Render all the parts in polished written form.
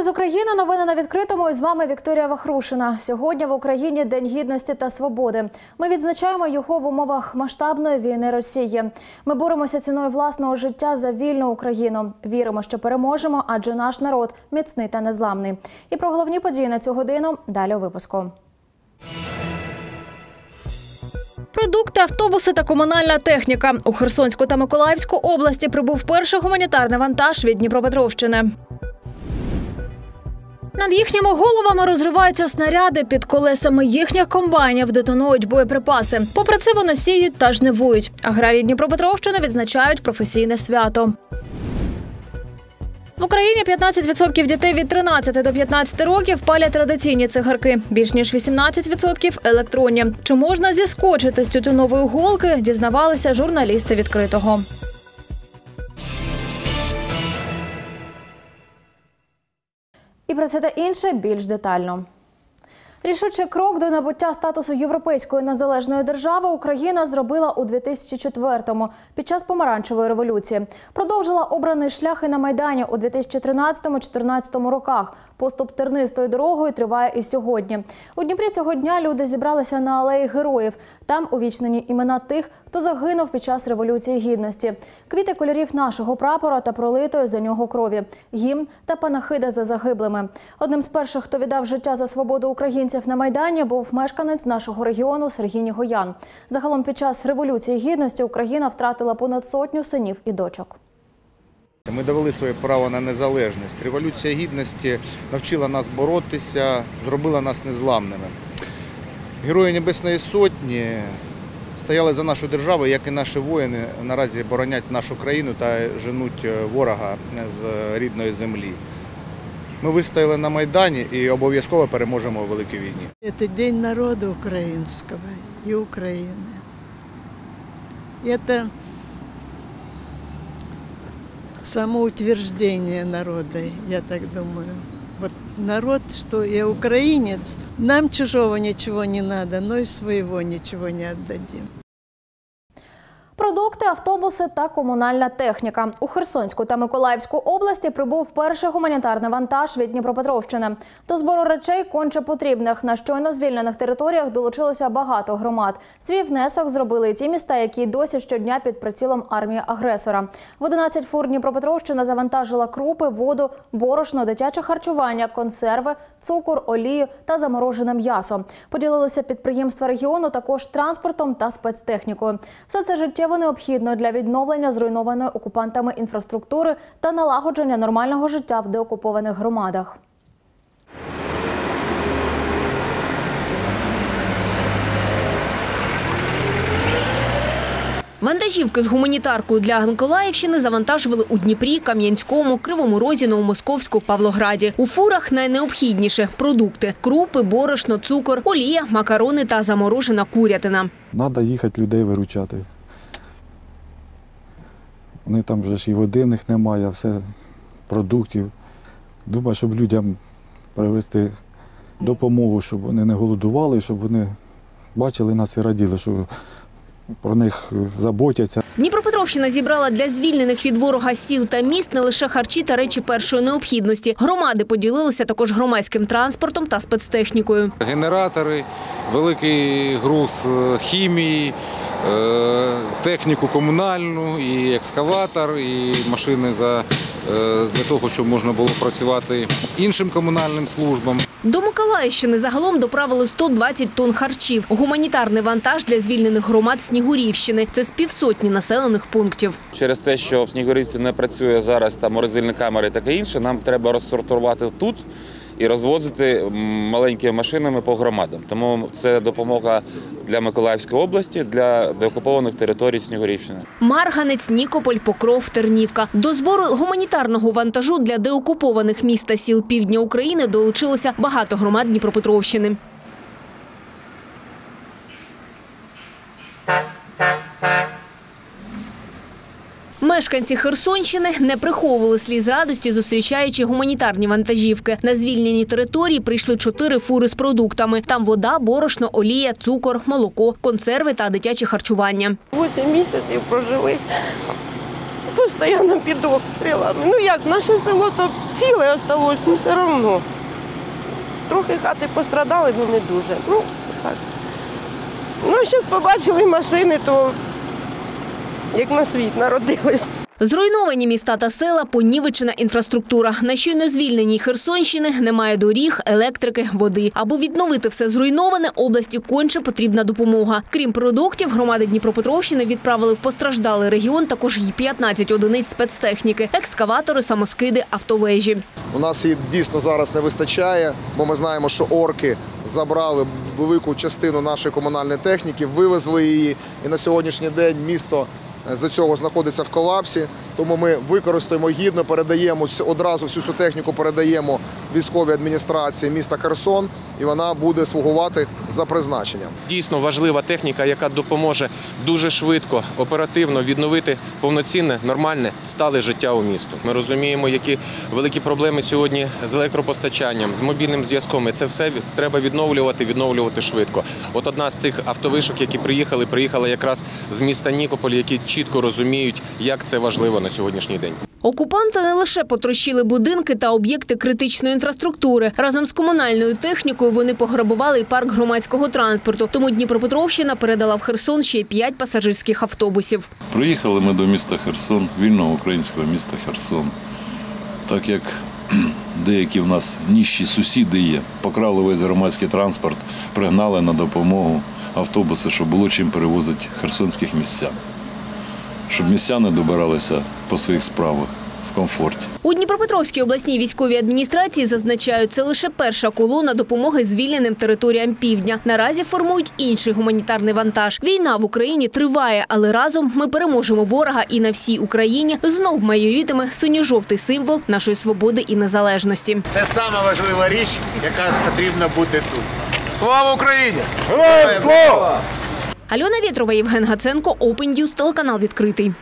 Ми з України. Новини на відкритому. І з вами Вікторія Вахрушина. Сьогодні в Україні День Гідності та Свободи. Ми відзначаємо його в умовах масштабної війни Росії. Ми боремося ціною власного життя за вільну Україну. Віримо, що переможемо, адже наш народ міцний та незламний. І про головні події на цю годину далі у випуску. Продукти, автобуси та комунальна техніка. У Херсонську та Миколаївську області прибув перший гуманітарний вантаж від Дніпропетровщини. Над їхніми головами розриваються снаряди, під колесами їхніх комбайнів детонують боєприпаси. Попри це вони сіють та жнивують. Аграрії Дніпропетровщини відзначають професійне свято. В Україні 15% дітей від 13 до 15 років палять традиційні цигарки. Більш ніж 18% – електронні. Чи можна зіскочити з тютюнової голки, дізнавалися журналісти «Відкритого». І про це та інше більш детально. Рішучий крок до набуття статусу європейської незалежної держави Україна зробила у 2004-му під час помаранчевої революції. Продовжила обраний шлях і на Майдані у 2013-2014 роках. Поступ тернистою дорогою триває і сьогодні. У Дніпрі цього дня люди зібралися на алеї героїв. Там увічнені імена тих, хто загинув під час Революції Гідності. Квіти кольорів нашого прапора та пролитої за нього крові. Гімн та панахида за загиблими. Одним з перших, хто віддав життя за свободу українців на Майдані, був мешканець нашого регіону Сергій Нігоян. Загалом під час Революції Гідності Україна втратила понад 100 синів і дочок. Ми довели своє право на незалежність. Революція Гідності навчила нас боротися, зробила нас незламними. Герої Небесної Сотні стояли за нашу державу, як і наші воїни наразі боронять нашу країну та женуть ворога з рідної землі. Ми вистояли на Майдані і обов'язково переможемо у великій війні. Це День народу українського і України. Це самоутверждение народа, я так думаю. Вот народ, что я украинец, нам чужого ничего не надо, но и своего ничего не отдадим. Продукти, автобуси та комунальна техніка. У Херсонську та Миколаївську області прибув перший гуманітарний вантаж від Дніпропетровщини. До збору речей конче потрібних. На щойно звільнених територіях долучилося багато громад. Свій внесок зробили і ті міста, які досі щодня під прицілом армії агресора. В 11 фур Дніпропетровщина завантажила крупи, воду, борошно, дитяче харчування, консерви, цукор, олію та заморожене м'ясо. Поділилися підприємства регіону також транспортом та спецтехнікою. Все це життєво необхідно для відновлення зруйнованої окупантами інфраструктури та налагодження нормального життя в деокупованих громадах. Вантажівки з гуманітаркою для Миколаївщини завантажували у Дніпрі, Кам'янському, Кривому Розі, Новомосковську, Павлограді. У фурах найнеобхідніше – продукти – крупи, борошно, цукор, олія, макарони та заморожена курятина. Треба їхати людей виручати. Вони там вже ж і води в них немає, все, продуктів. Думаю, щоб людям привезти допомогу, щоб вони не голодували, щоб вони бачили нас і раділи, що про них заботяться. Дніпропетровщина зібрала для звільнених від ворога сіл та міст не лише харчі та речі першої необхідності. Громади поділилися також громадським транспортом та спецтехнікою. Генератори, великий груз хімії, техніку комунальну, і екскаватор, і машини для того, щоб можна було працювати іншим комунальним службам. До Миколаївщини загалом доправили 120 тонн харчів. Гуманітарний вантаж для звільнених громад Снігурівщини. Це з півсотні населених пунктів. Через те, що в Снігурівці не працює зараз там морозильні камери і таке інше, нам треба розсортувати тут і розвозити маленькими машинами по громадам. Тому це допомога для Миколаївської області, для деокупованих територій Снігурівщини. Марганець, Нікополь, Покров, Тернівка. До збору гуманітарного вантажу для деокупованих міст та сіл півдня України долучилося багато громад Дніпропетровщини. Мешканці Херсонщини не приховували сліз радості, зустрічаючи гуманітарні вантажівки. На звільнені території прийшли 4 фури з продуктами. Там вода, борошно, олія, цукор, молоко, консерви та дитяче харчування. 8 місяців прожили постійно під обстрілами. Ну як, наше село то ціле осталось, ну все одно. Трохи хати пострадали, але не дуже. Ну, так. Ну, а зараз побачили машини, то як на світ народились. Зруйновані міста та села, понівечена інфраструктура. На щойно звільненій Херсонщини немає доріг, електрики, води. Аби відновити все зруйноване, області конче потрібна допомога. Крім продуктів, громади Дніпропетровщини відправили в постраждалий регіон також й 15 одиниць спецтехніки – екскаватори, самоскиди, автовежі. У нас її дійсно зараз не вистачає, бо ми знаємо, що орки забрали велику частину нашої комунальної техніки, вивезли її, і на сьогоднішній день місто з-за цього знаходиться в колапсі, тому ми використаємо гідно, передаємо одразу всю цю техніку, передаємо військовій адміністрації міста Херсон, і вона буде слугувати за призначенням. Дійсно важлива техніка, яка допоможе дуже швидко, оперативно відновити повноцінне, нормальне, стале життя у місту. Ми розуміємо, які великі проблеми сьогодні з електропостачанням, з мобільним зв'язком, і це все треба відновлювати швидко. От одна з цих автовишок, які приїхала якраз з міста Нікополь, які чітко розуміють, як це важливо на сьогоднішній день. Окупанти не лише потрощили будинки та об'єкти критичної інфраструктури. Разом з комунальною технікою вони пограбували і парк громадського транспорту. Тому Дніпропетровщина передала в Херсон ще 5 пасажирських автобусів. Приїхали ми до міста Херсон, вільного українського міста Херсон. Так як деякі в нас ніжчі сусіди є, покрали весь громадський транспорт, пригнали на допомогу автобуси, щоб було чим перевозити херсонських містян. Щоб містяни добиралися по своїх справах в комфорті. У Дніпропетровській обласній військовій адміністрації зазначають, це лише перша колона допомоги звільненим територіям півдня. Наразі формують інший гуманітарний вантаж. Війна в Україні триває, але разом ми переможемо ворога, і на всій Україні знов майорітиме синьо-жовтий символ нашої свободи і незалежності. Це сама важлива річ, яка потрібна бути тут. Слава Україні! Героям слава! Альона Вєтрова, Євген Гаценко, Open News, телеканал «Відкритий».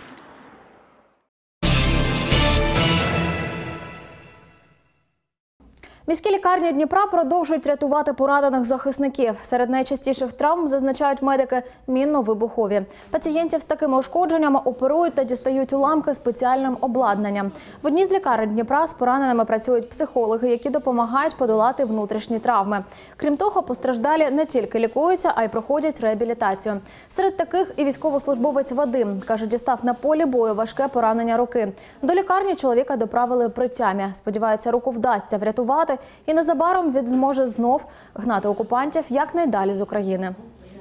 Міські лікарні Дніпра продовжують рятувати поранених захисників. Серед найчастіших травм, зазначають медики, мінно-вибухові. Пацієнтів з такими ушкодженнями оперують та дістають уламки спеціальним обладнанням. В одній з лікарень Дніпра з пораненими працюють психологи, які допомагають подолати внутрішні травми. Крім того, постраждалі не тільки лікуються, а й проходять реабілітацію. Серед таких і військовослужбовець Вадим. Каже, дістав на полі бою важке поранення руки. До лікарні чоловіка доправили при тямі. Сподівається, руку вдасться врятувати. І незабаром він зможе знов гнати окупантів якнайдалі з України.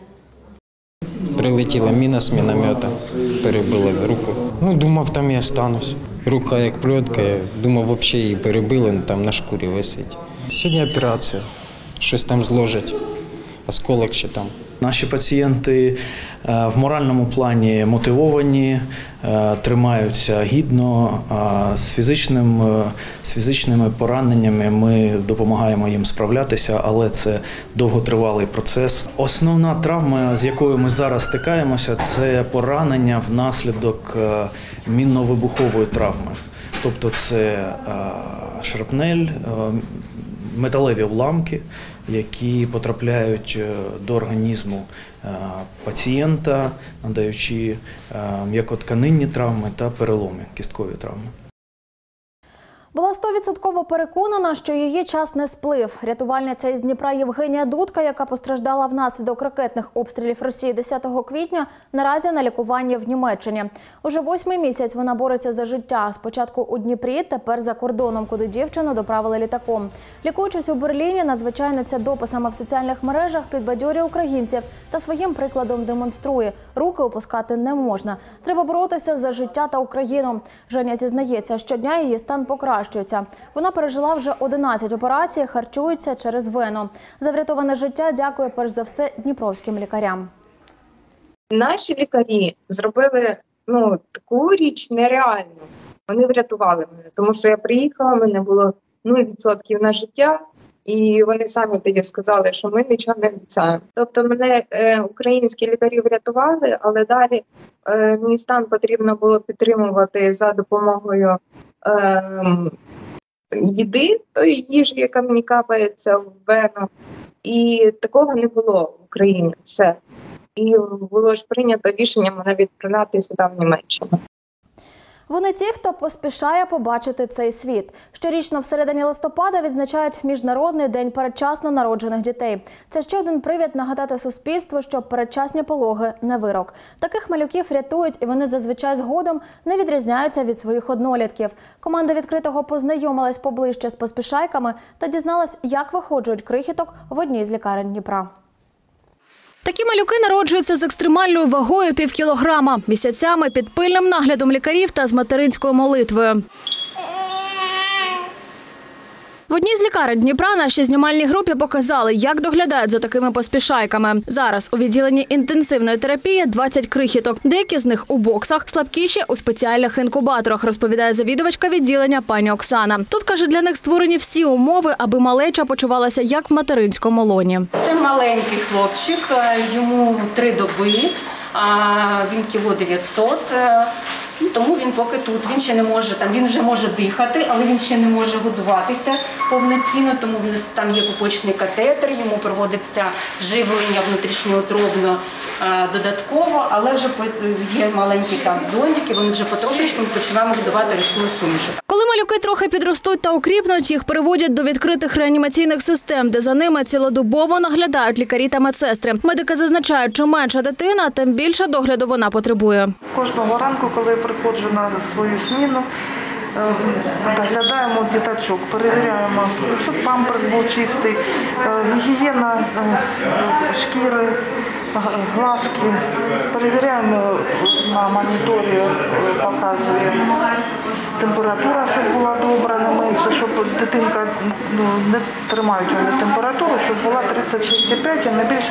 Прилетіла міна з міномета, перебила руку. Думав, там і останусь. Рука як плетка, думав, взагалі її перебили, там на шкурі висить. Сьогодні операція, щось там зложать, осколок ще там. Наші пацієнти в моральному плані мотивовані, тримаються гідно, з фізичними пораненнями ми допомагаємо їм справлятися, але це довготривалий процес. Основна травма, з якою ми зараз стикаємося, це поранення внаслідок мінно-вибухової травми. Тобто це шрапнель, металеві уламки, які потрапляють до організму пацієнта, надаючи м'якотканинні травми та переломи, кісткові травми. Була 100% переконана, що її час не сплив. Рятувальниця із Дніпра Євгенія Дудка, яка постраждала внаслідок ракетних обстрілів Росії 10 квітня, наразі на лікуванні в Німеччині. Уже 8-й місяць вона бореться за життя. Спочатку у Дніпрі, тепер за кордоном, куди дівчину доправили літаком. Лікуючись у Берліні, надзвичайниця дописами в соціальних мережах підбадьорює українців та своїм прикладом демонструє – руки опускати не можна. Треба боротися за життя та Україну. Женя зізнається, щодня її стан покращується. Вона пережила вже 11 операцій, харчується через вену. За врятоване життя дякує перш за все дніпровським лікарям. Наші лікарі зробили таку річ нереальну. Вони врятували мене, тому що я приїхала, в мене було 0% на життя, і вони самі тоді сказали, що ми нічого не обіцяємо. Тобто мене українські лікарі врятували, але далі мій стан потрібно було підтримувати за допомогою їди, тої їжі, яка мені капається в вену. І такого не було в Україні. Все. І було ж прийнято рішення мене відправляти сюди, в Німеччину. Вони ті, хто поспішає побачити цей світ. Щорічно в середині листопада відзначають Міжнародний день передчасно народжених дітей. Це ще один привід нагадати суспільству, що передчасні пологи – не вирок. Таких малюків рятують, і вони зазвичай згодом не відрізняються від своїх однолітків. Команда «Відкритого» познайомилась поближче з поспішайками та дізналась, як виходжують крихіток в одній з лікарень Дніпра. Такі малюки народжуються з екстремальною вагою пів кілограма, місяцями під пильним наглядом лікарів та з материнською молитвою. В одній з лікарень Дніпра нашій знімальній групі показали, як доглядають за такими поспішайками. Зараз у відділенні інтенсивної терапії 20 крихіток. Деякі з них у боксах, слабкіші у спеціальних інкубаторах, розповідає завідувачка відділення пані Оксана. Тут, каже, для них створені всі умови, аби малеча почувалася як в материнському лоні. Це маленький хлопчик, йому 3 доби, він кіло 900. Тому він поки тут, він ще не може, він вже може дихати, але він ще не може годуватися повноцінно, тому в нас там є пупочний катетер, йому проводиться живлення внутрішньоутробно додатково, але вже є маленькі зондики, вони вже потрошечку починаємо годувати рідкою сумішу. Коли малюки трохи підростуть та окріпнуть, їх переводять до відкритих реанімаційних систем, де за ними цілодобово наглядають лікарі та медсестри. Медики зазначають, чим менша дитина, тим більше догляду вона потребує. Кожного ранку, коли я приходжу на свою зміну, доглядаємо діточок, перевіряємо, щоб памперс був чистий, гігієна шкіри, глазки, перевіряємо на моніторі, показує температура, щоб була добра, не менше, щоб дитинка, не тримають вони температуру, щоб була 36,5, а не більше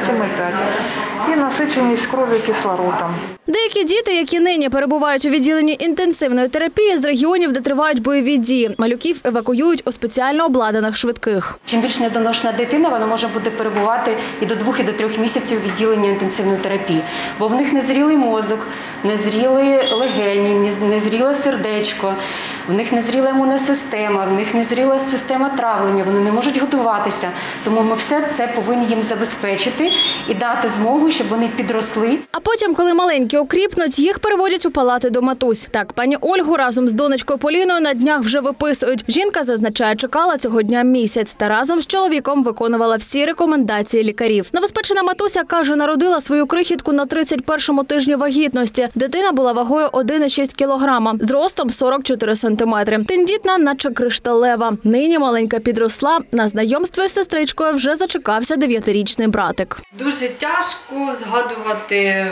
37,5. І насиченість крові кислородом. Деякі діти, які нині перебувають у відділенні інтенсивної терапії з регіонів, де тривають бойові дії, малюків евакуюють у спеціально обладнаних швидких. Чим більш недоношена дитина, вона може буде перебувати і до 2, і до 3 місяців у відділенні інтенсивної терапії. Бо в них незрілий мозок, незріли легені, незріле сердечко, в них незріла імунна система, в них незріла система травлення, вони не можуть готуватися. Тому ми все це повинні їм забезпечити і дати змогу, щоб вони підросли. А потім, коли маленькі окріпнуть, їх переводять у палати до матусь. Так, пані Ольгу разом з донечкою Поліною на днях вже виписують. Жінка, зазначає, чекала цього дня місяць та разом з чоловіком виконувала всі рекомендації лікарів. Новоспечена матуся, каже, народила свою крихітку на 31-му тижні вагітності. Дитина була вагою 1,6 кілограма, зростом 44 сантиметри. Тендітна, наче кришталева. Нині маленька підросла. На знайомство із сестричкою вже зачекався 9-річний братик. Дуже тяжко згадувати,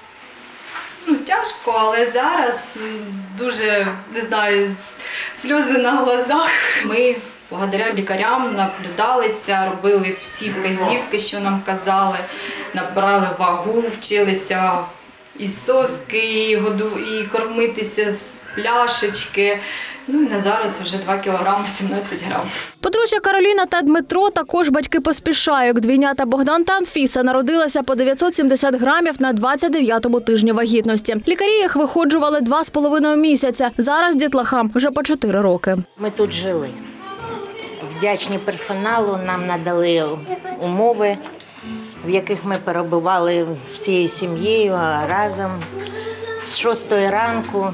тяжко, але зараз дуже, не знаю, сльози на глазах. Ми благодаря лікарям наблюдалися, робили всі вказівки, що нам казали, набрали вагу, вчилися і соски, і кормитися з пляшечки. І на зараз вже 2 кілограми 17 грам. Подружжя Кароліна та Дмитро також батьки поспішають. Двійнята Богдан та Анфіса народилися по 970 грамів на 29-му тижні вагітності. Лікарі їх виходжували 2,5 місяця. Зараз дітлахам вже по 4 роки. Ми тут жили. Вдячні персоналу, нам надали умови, в яких ми перебували всією сім'єю разом з 6 ранку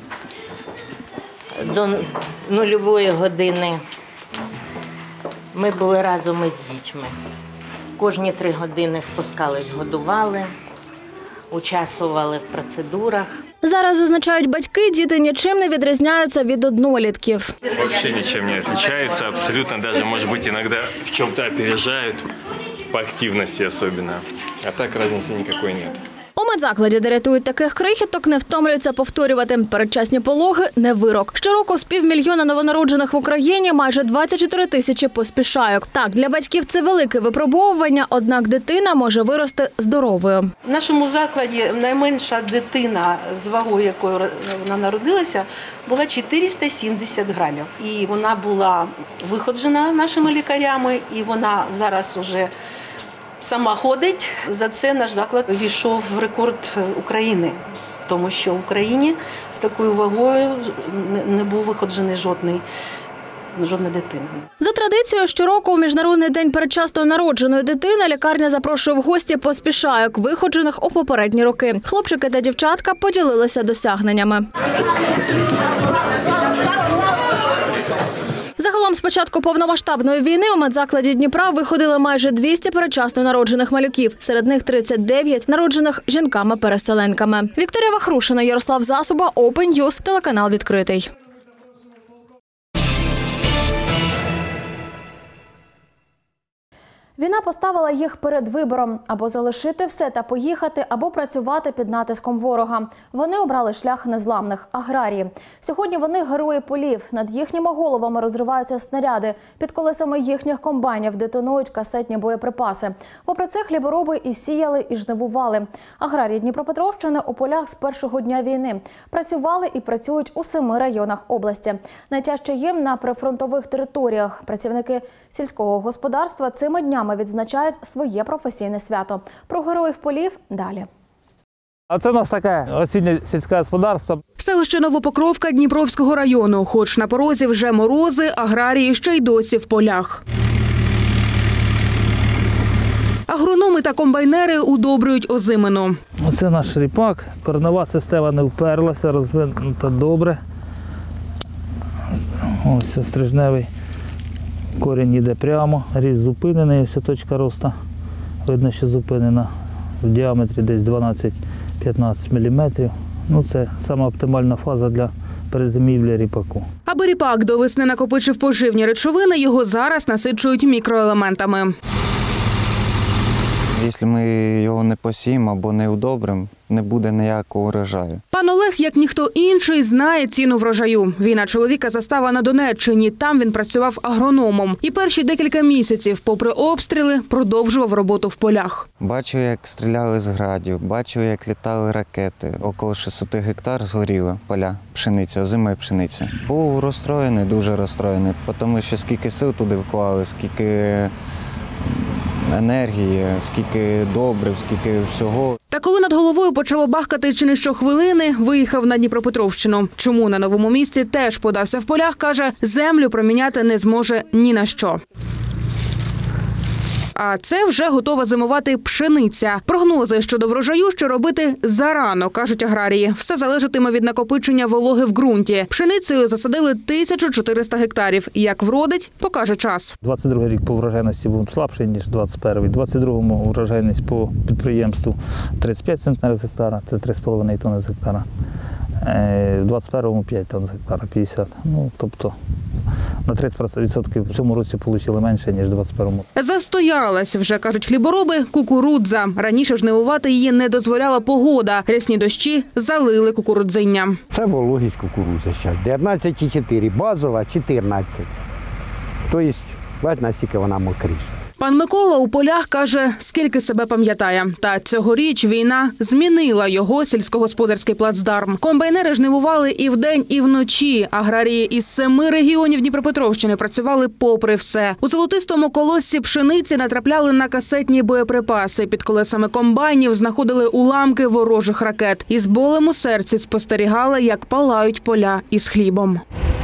до 0-ї години. Ми були разом із дітьми. Кожні 3 години спускались, годували, участвували в процедурах. Зараз, зазначають батьки, діти нічим не відрізняються від однолітків. Взагалі нічим не відрізняються, абсолютно, навіть, може бути, іноді в чому-то опережають, по активності особливо. А так різниці ніякої немає. У медзакладі, де рятують таких крихіток, не втомлюються повторювати. Передчасні пологи – не вирок. Щороку з 500 000 новонароджених в Україні майже 24 тисячі поспішайок. Так, для батьків це велике випробовування, однак дитина може вирости здоровою. В нашому закладі найменша дитина, з вагою якою вона народилася, була 470 грамів. І вона була виходжена нашими лікарями, і вона зараз вже сама ходить. За це наш заклад ввійшов в рекорд України, тому що в Україні з такою вагою не був виходжений жодний жодна дитина. За традицією, щороку у Міжнародний день передчасно народженої дитини лікарня запрошує в гості поспішайок, виходжених у попередні роки. Хлопчики та дівчатка поділилися досягненнями. Загалом з початку повномасштабної війни у медзакладі Дніпра виходили майже 200 передчасно народжених малюків. Серед них 39 народжених жінками-переселенками. Вікторія Вахрушина, Ярослав Засоба, Open News, телеканал «Відкритий». Війна поставила їх перед вибором – або залишити все та поїхати, або працювати під натиском ворога. Вони обрали шлях незламних – аграрії. Сьогодні вони – герої полів. Над їхніми головами розриваються снаряди. Під колесами їхніх комбайнів детонують касетні боєприпаси. Попри це, хлібороби і сіяли, і жнивували. Аграрії Дніпропетровщини у полях з першого дня війни. Працювали і працюють у 7 районах області. Найтяжче їм на прифронтових територіях. Працівники сільського господарства цими днями відзначають своє професійне свято. Про героїв полів далі. А це у нас таке осіннє сільське господарство. Селище Новопокровка Дніпровського району. Хоч на порозі вже морози, аграрії ще й досі в полях. Агрономи та комбайнери удобрюють озимину. Оце наш ріпак. Коренева система не вперлася, розвинута добре. Ось стрижневий корінь йде прямо, ріст зупинений, ось точка росту. Видно, що зупинена в діаметрі десь 12-15 мм. Це сама оптимальна фаза для перезимівлі ріпаку. Аби ріпак до весни накопичив поживні речовини, його зараз насичують мікроелементами. Якщо ми його не посіємо або не удобримо, не буде ніякого урожаю. Пан Олег, як ніхто інший, знає ціну врожаю. Війна чоловіка застала на Донеччині. Там він працював агрономом. І перші декілька місяців, попри обстріли, продовжував роботу в полях. Бачив, як стріляли з градів, бачив, як літали ракети. Около 600 гектар згоріло поля, пшениця, озимої пшениці. Був розстроєний, дуже розстроєний, тому що скільки сил туди вклали, скільки енергії, скільки добрив, скільки всього. Та коли над головою почало бахкати чи не щохвилини, виїхав на Дніпропетровщину. Чому на новому місці теж подався в полях, каже, землю проміняти не зможе ні на що. А це вже готова зимувати пшениця. Прогнози щодо врожаю ще робити зарано, кажуть аграрії. Все залежатиме від накопичення вологи в ґрунті. Пшеницею засадили 1400 гектарів. Як вродить, покаже час. 22-й рік по врожайності був слабший, ніж 21-й. 22-му врожайність по підприємству 35 центнерів з гектара, це 3,5 тонни з гектара. В 21-му 5 тонн з гектара, 50. Тобто на 30% в цьому році отримали менше, ніж в 21-му. Застоялась вже, кажуть хлібороби, кукурудза. Раніше жнивувати її не дозволяла погода. Рясні дощі залили кукурудзиння. Це вологість кукурудзи зараз. 19,4, базова 14. Тобто, бачите, наскільки вона мокріша. Пан Микола у полях каже, скільки себе пам'ятає. Та цьогоріч війна змінила його сільськогосподарський плацдарм. Комбайнери жнивували і вдень, і вночі. Аграрії із 7 регіонів Дніпропетровщини працювали попри все. У золотистому колоссі пшениці натрапляли на касетні боєприпаси. Під колесами комбайнів знаходили уламки ворожих ракет. І з болем у серці спостерігали, як палають поля із хлібом.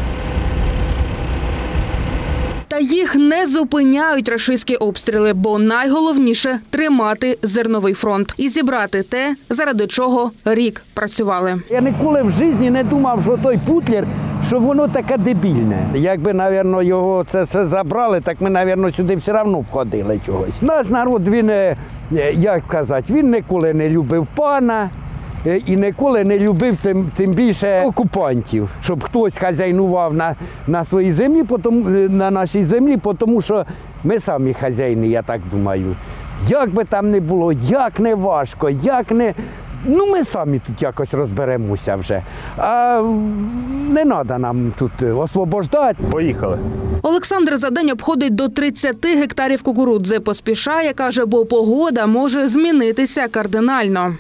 Та їх не зупиняють рашистські обстріли, бо найголовніше – тримати зерновий фронт і зібрати те, заради чого рік працювали. Я ніколи в житті не думав, що той путлер, що воно таке дебільне. Якби, мабуть, його це все забрали, так ми, мабуть, сюди все одно б ходили чогось. Наш народ, він, як казати, він ніколи не любив пана. І ніколи не любив тим більше окупантів, щоб хтось хазяйнував на своїй землі, на нашій землі, тому що ми самі хазяїни, я так думаю. Як би там не було, як не важко, як не... ми самі тут якось розберемося вже. А не треба нам тут освобождати. Поїхали. Олександр за день обходить до 30 гектарів кукурудзи. Поспішає, каже, бо погода може змінитися кардинально.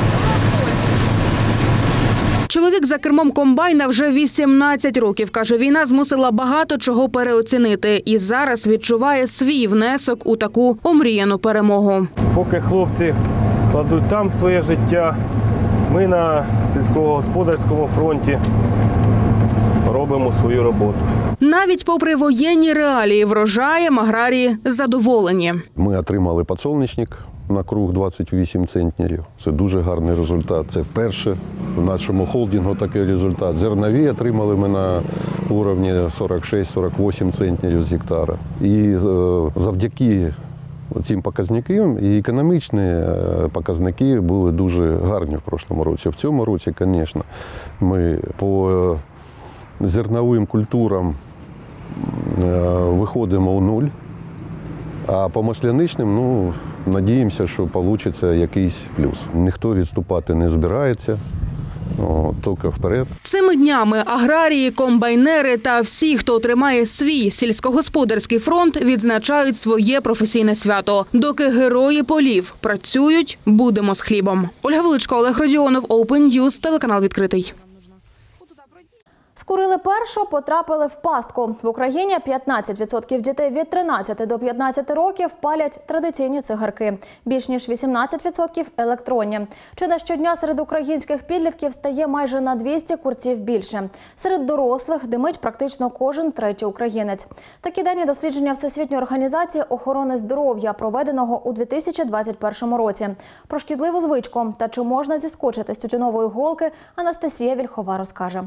Чоловік за кермом комбайна вже 18 років. Каже, війна змусила багато чого переоцінити. І зараз відчуває свій внесок у таку омріяну перемогу. Поки хлопці кладуть там своє життя, ми на сільськогосподарському фронті робимо свою роботу. Навіть попри воєнні реалії врожаєм аграрії задоволені. Ми отримали підсолнечник на круг 28 центнерів. Це дуже гарний результат. Це вперше в нашому холдингу такий результат. Зернові отримали ми на рівні 46-48 центнерів з гектара. І завдяки цим показникам і економічні показники були дуже гарні в прошлому році. В цьому році, звісно, ми по зерновим культурам виходимо у нуль, а по масляничним, надіємося, що вийде якийсь плюс. Ніхто відступати не збирається, тільки вперед. Цими днями аграрії, комбайнери та всі, хто тримає свій сільськогосподарський фронт, відзначають своє професійне свято. Доки герої полів працюють, будемо з хлібом. Ольга Величко, Олег Родіонов, Open News, телеканал «Відкритий». Скурили першу, потрапили в пастку. В Україні 15% дітей від 13 до 15 років палять традиційні цигарки. Більш ніж 18% – електронні. Чи не щодня серед українських підлітків стає майже на 200 курців більше. Серед дорослих димить практично кожен третій українець. Такі дані дослідження Всесвітньої організації охорони здоров'я, проведеного у 2021 році. Про шкідливу звичку та чи можна зіскочити з тютюнової голки, Анастасія Вільхова розкаже.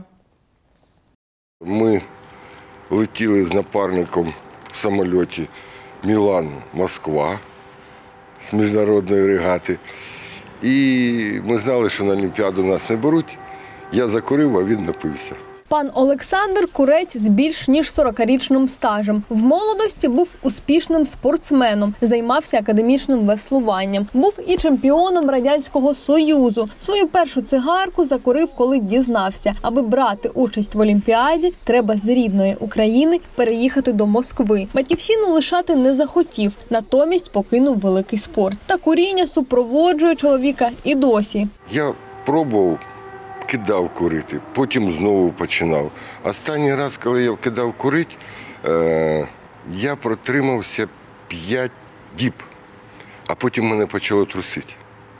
Ми летіли з напарником в самольоті Мілан-Москва з міжнародної регати. І ми знали, що на Олімпіаду нас не беруть. Я закурив, а він напився. Пан Олександр – курець з більш ніж 40-річним стажем. В молодості був успішним спортсменом, займався академічним веслуванням. Був і чемпіоном Радянського Союзу. Свою першу цигарку закурив, коли дізнався. Аби брати участь в Олімпіаді, треба з рідної України переїхати до Москви. Батьківщину лишати не захотів, натомість покинув великий спорт. Та куріння супроводжує чоловіка і досі. Я пробував, кидав курити, потім знову починав. Останній раз, коли я кидав курити, я протримався 5 діб, а потім мене почало трусити.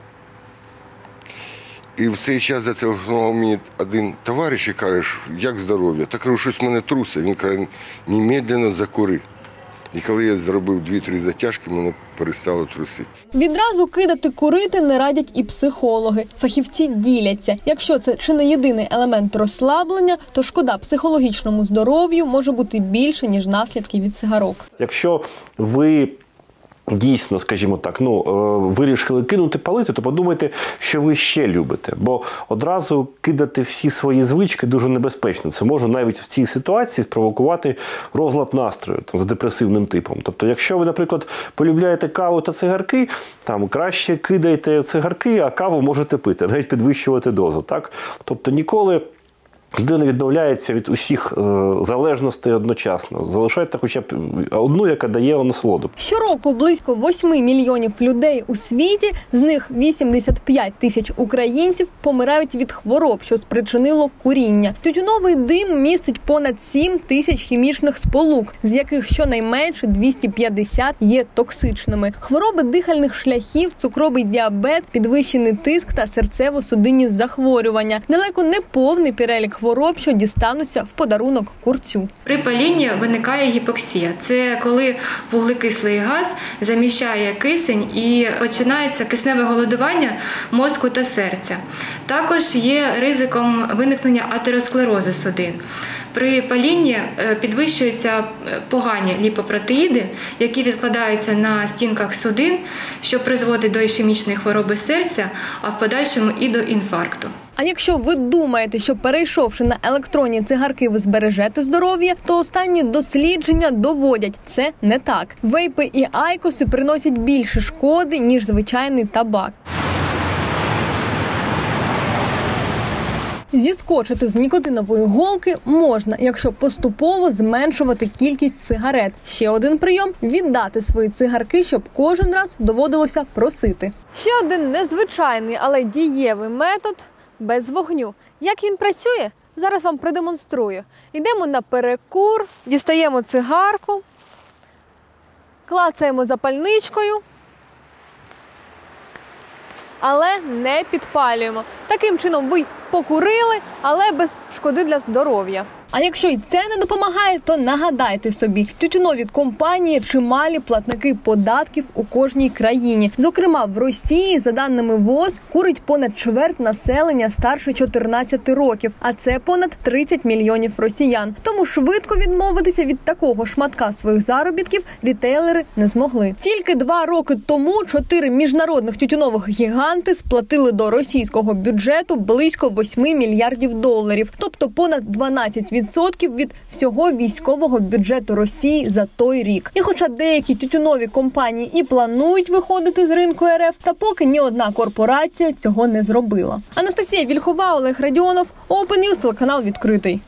І в цей час зателефонував мені один товариш і каже, як здоров'я? Та кажу, щось мене трусить. Він каже, немедленно закури. І коли я зробив 2-3 затяжки, мене перестало трусити. Відразу кидати курити не радять і психологи. Фахівці діляться. Якщо це чи не єдиний елемент розслаблення, то шкода психологічному здоров'ю може бути більше, ніж наслідки від цигарок. Якщо ви дійсно, скажімо так, вирішили кинути палити, то подумайте, що ви ще любите. Бо одразу кидати всі свої звички дуже небезпечно. Це може навіть в цій ситуації спровокувати розлад настрою за депресивним типом. Тобто, якщо ви, наприклад, полюбляєте каву та цигарки, краще кидайте цигарки, а каву можете пити, навіть підвищувати дозу. Так? Тобто ніколи людина відмовляється від усіх залежностей одночасно. Залишайте хоча б одну, яка дає насолоду. Щороку близько 8 мільйонів людей у світі, з них 85 тисяч українців помирають від хвороб, що спричинило куріння. Тютюновий дим містить понад 7 тисяч хімічних сполук, з яких щонайменше 250 є токсичними. Хвороби дихальних шляхів, цукровий діабет, підвищений тиск та серцево-судинні захворювання. Далеко не повний перелік хвороб, що дістануться в подарунок курцю. При палінні виникає гіпоксія. Це коли вуглекислий газ заміщає кисень і починається кисневе голодування мозку та серця. Також є ризиком виникнення атеросклерозу судин. При палінні підвищуються погані ліпопротеїди, які відкладаються на стінках судин, що призводить до ішемічної хвороби серця, а в подальшому і до інфаркту. А якщо ви думаєте, що перейшовши на електронні цигарки ви збережете здоров'я, то останні дослідження доводять – це не так. Вейпи і айкоси приносять більше шкоди, ніж звичайний табак. Зіскочити з нікотинової голки можна, якщо поступово зменшувати кількість сигарет. Ще один прийом – віддати свої цигарки, щоб кожен раз доводилося просити. Ще один незвичайний, але дієвий метод – без вогню. Як він працює? Зараз вам продемонструю. Йдемо на перекур, дістаємо цигарку, клацаємо запальничкою, але не підпалюємо. Таким чином ви покурили, але без шкоди для здоров'я. А якщо й це не допомагає, то нагадайте собі, тютюнові компанії – чималі платники податків у кожній країні. Зокрема, в Росії, за даними ВОЗ, курить понад чверть населення старше 14 років, а це понад 30 мільйонів росіян. Тому швидко відмовитися від такого шматка своїх заробітків рітейлери не змогли. Тільки 2 роки тому 4 міжнародних тютюнових гіганти сплатили до російського бюджету близько 8 мільярдів доларів, тобто понад 12% від всього військового бюджету Росії за той рік. І хоча деякі тютюнові компанії і планують виходити з ринку РФ, та поки ні одна корпорація цього не зробила. Анастасія Вільхова, Олег Радіонов, Open News, телеканал «Відкритий».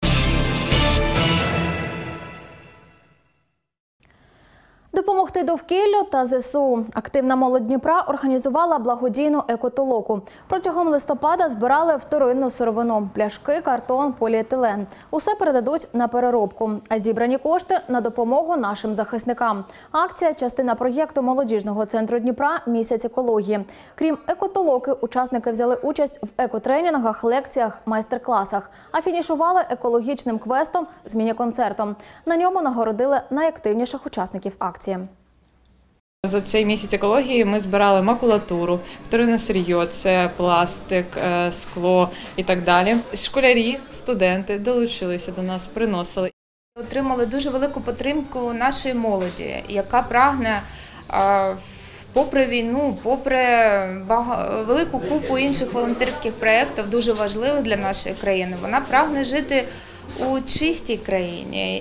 Допомогти довкіллю та ЗСУ. Активна молодь Дніпра організувала благодійну екотолоку. Протягом листопада збирали вторинну сировину – пляшки, картон, поліетилен. Усе передадуть на переробку, а зібрані кошти – на допомогу нашим захисникам. Акція – частина проєкту молодіжного центру Дніпра «Місяць екології». Крім екотолоки, учасники взяли участь в екотренінгах, лекціях, майстер-класах, а фінішували екологічним квестом з міні-концертом. На ньому нагородили найактивніших учасників акції. За цей місяць екології ми збирали макулатуру, вторинне сир'йо, це пластик, скло і так далі. Школярі, студенти долучилися до нас, приносили. Отримали дуже велику підтримку нашої молоді, яка прагне, попри війну, попри велику купу інших волонтерських проєктів, дуже важливих для нашої країни, вона прагне жити у чистій країні.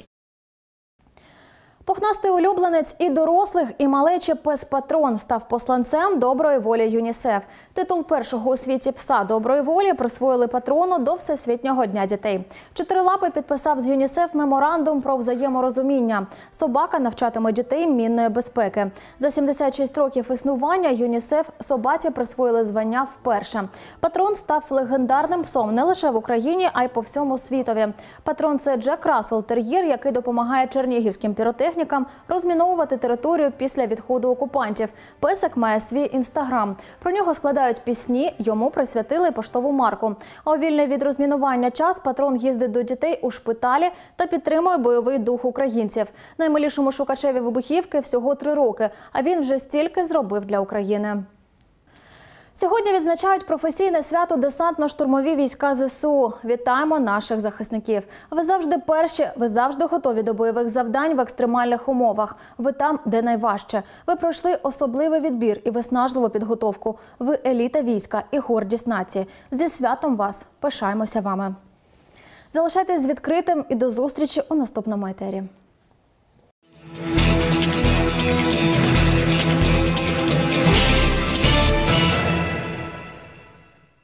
Пухнастий улюбленець і дорослих, і малечі пес Патрон став посланцем доброї волі ЮНІСЕФ. Титул першого у світі пса доброї волі присвоїли Патрону до Всесвітнього дня дітей. Чотирилапий підписав з ЮНІСЕФ меморандум про взаєморозуміння. Собака навчатиме дітей мінної безпеки. За 76 років існування ЮНІСЕФ собаці присвоїли звання вперше. Патрон став легендарним псом не лише в Україні, а й по всьому світові. Патрон – це Джек Рассел тер'єр, який допомагає чернігівським піротехнікам розміновувати територію після відходу окупантів. Песик має свій інстаграм. Про нього складають пісні, йому присвятили поштову марку. А у вільний від розмінування час Патрон їздить до дітей у шпиталі та підтримує бойовий дух українців. Наймилішому шукачеві вибухівки всього 3 роки, а він вже стільки зробив для України. Сьогодні відзначають професійне свято Десантно-штурмові війська ЗСУ. Вітаємо наших захисників. Ви завжди перші, ви завжди готові до бойових завдань в екстремальних умовах. Ви там, де найважче. Ви пройшли особливий відбір і виснажливу підготовку. Ви еліта війська і гордість нації. Зі святом вас! Пишаємося вами! Залишайтесь відкритим і до зустрічі у наступному етері.